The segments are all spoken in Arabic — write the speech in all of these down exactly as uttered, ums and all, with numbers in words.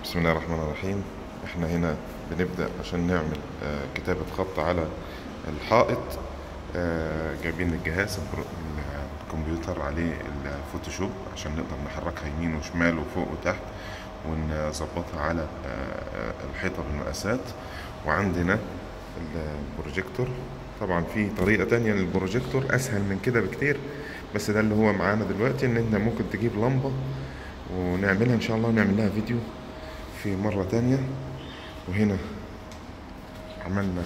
بسم الله الرحمن الرحيم. احنا هنا بنبدأ عشان نعمل آه، كتابة خط على الحائط. آه، جايبين الجهاز البرو- الكمبيوتر عليه الفوتوشوب عشان نقدر نحركها يمين وشمال وفوق وتحت ونظبطها على آه، الحيطة بالمقاسات. وعندنا البروجيكتور. طبعا في طريقة تانية للبروجيكتور أسهل من كده بكتير، بس ده اللي هو معانا دلوقتي، إن إحنا ممكن تجيب لمبة ونعملها إن شاء الله، ونعمل لها فيديو في مرة تانية. وهنا عملنا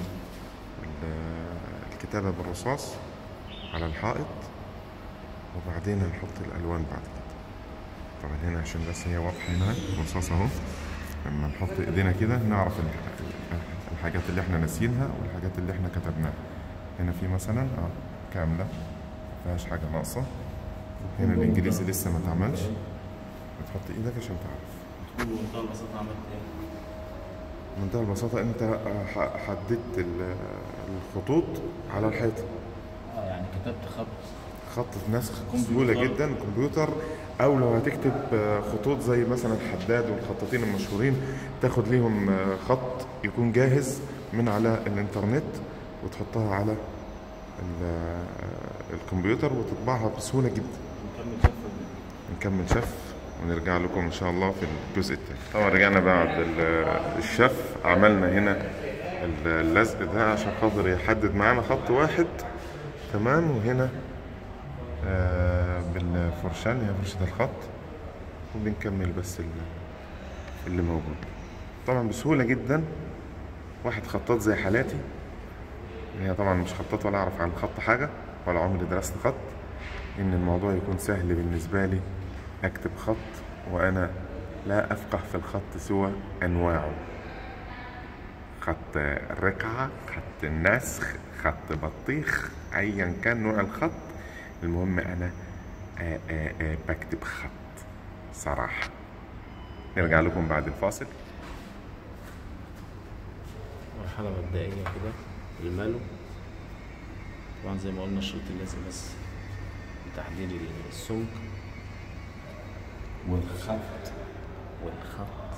ال- الكتابة بالرصاص على الحائط، وبعدين هنحط الألوان بعد كده. طبعا هنا عشان بس هي واضحة هنا الرصاص أهو، لما نحط إيدينا كده نعرف ال- الحاجات اللي احنا ناسيينها والحاجات اللي احنا كتبناها. هنا في مثلا اه كاملة مفيهاش حاجة ناقصة. هنا الإنجليزي لسه ما اتعملش، بتحط إيدك عشان تعرف. بمنتهى البساطة عملت ايه؟ بمنتهى البساطة أنت ح- حددت ال- الخطوط على الحيطة. اه يعني كتبت خط خط نسخ كمبيوتر. بسهولة جدا الكمبيوتر. أو لو هتكتب آه، خطوط زي مثلا حداد والخطاطين المشهورين، تاخد ليهم آه، خط يكون جاهز من على الإنترنت وتحطها على ال- آه، الكمبيوتر وتطبعها بسهولة جدا. نكمل شفة. نكمل شف ونرجع لكم ان شاء الله في الجزء الثاني. طبعا رجعنا بعد ال- الشف، عملنا هنا اللزق ده عشان خاطر يحدد معانا خط واحد تمام. وهنا آه بالفرشاه اللي هي فرشة الخط، وبنكمل بس ال- اللي موجود. طبعا بسهولة جدا، واحد خطاط زي حالاتي، هي طبعا مش خطاط ولا اعرف عن الخط حاجة ولا عمري درست خط، ان الموضوع يكون سهل بالنسبة لي اكتب خط وانا لا افقه في الخط سوى انواعه: خط رقعة، خط نسخ، خط بطيخ، ايا كان نوع الخط. المهم انا آآ آآ بكتب خط صراحة. نرجع لكم بعد الفاصل. مرحلة مبدئية كده الملو. طبعا زي ما قلنا الشريط اللازم بس لتحديد السمك والخط والخط.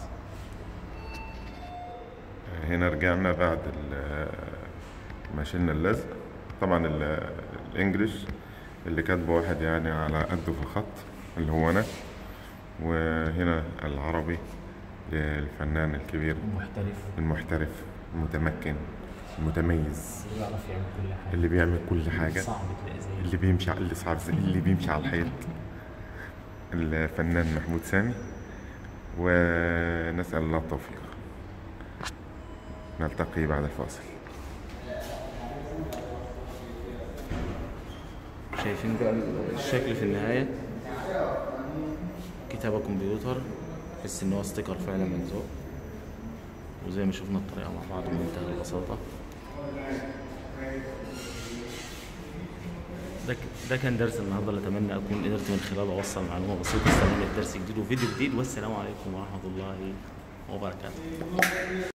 هنا رجعنا بعد ال- ما شلنا اللزق. طبعا ال- الانجليش اللي كاتبه واحد يعني على قده في الخط اللي هو انا، وهنا العربي للفنان الكبير محترف المحترف المتمكن المتميز اللي بيعرف يعمل كل حاجة، اللي بيعمل كل حاجة، صعب تلاقي زيه. اللي بيمشي على اللي صعب زي اللي بيمشي على الحيط، الفنان محمود سامي. ونسأل الله التوفيق. نلتقي بعد الفاصل. شايفين بقى الشكل في النهاية، كتابة كمبيوتر، تحس ان هو ستيكر فعلا ملزوق. وزي ما شفنا الطريقة مع بعض بمنتهى البساطة. ده ك- ده كان درس النهارده اللي اتمنى اكون قدرت من خلاله اوصل معلومة بسيطة. استنوني في درس جديد وفيديو جديد، والسلام عليكم ورحمة الله وبركاته.